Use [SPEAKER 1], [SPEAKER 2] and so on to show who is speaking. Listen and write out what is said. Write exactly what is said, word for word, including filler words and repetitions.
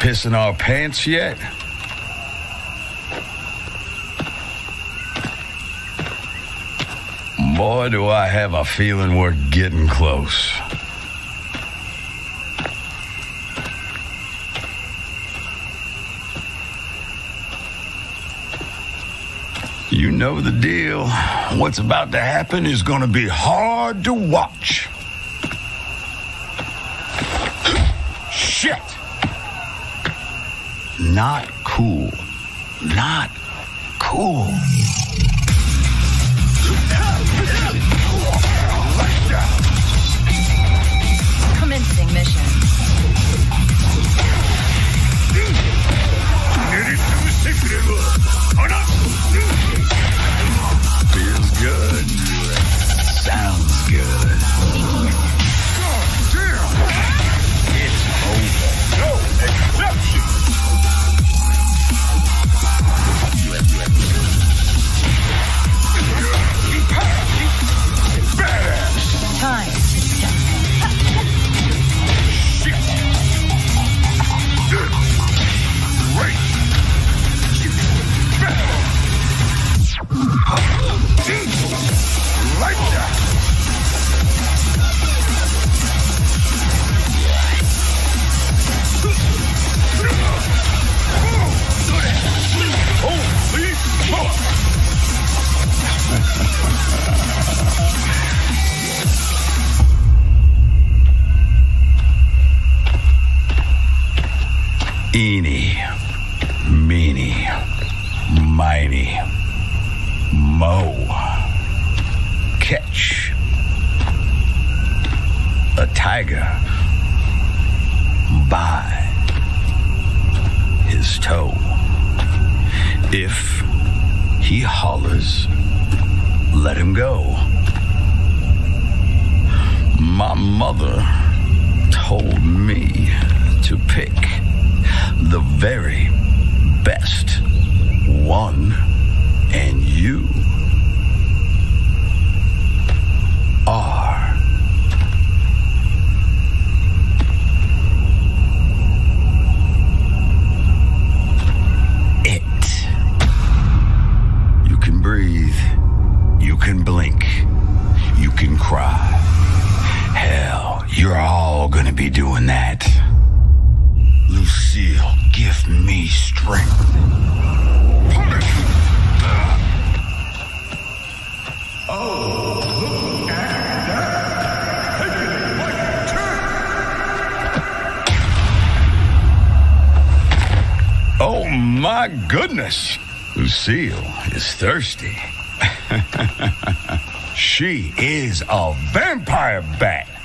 [SPEAKER 1] pissing our pants yet? Boy, do I have a feeling we're getting close. You know the deal. What's about to happen is going to be hard to watch. Shit! Not cool. Not cool.
[SPEAKER 2] Commencing mission.
[SPEAKER 1] Feels good. Sounds good. It's over. No exception.
[SPEAKER 2] Time to stop.
[SPEAKER 1] Shit. Great. Like that. Holy fuck. Eeny, meeny, miny, mo. Catch a tiger by his toe. If he hollers, let him go. My mother told me to pick the very best one, and you are it. You can breathe, you can blink, you can cry. Hell, you're all gonna be doing that. Lucille, give me strength. Oh, look at that. Taking it like a turn. Oh, my goodness. Lucille is thirsty. She is a vampire bat.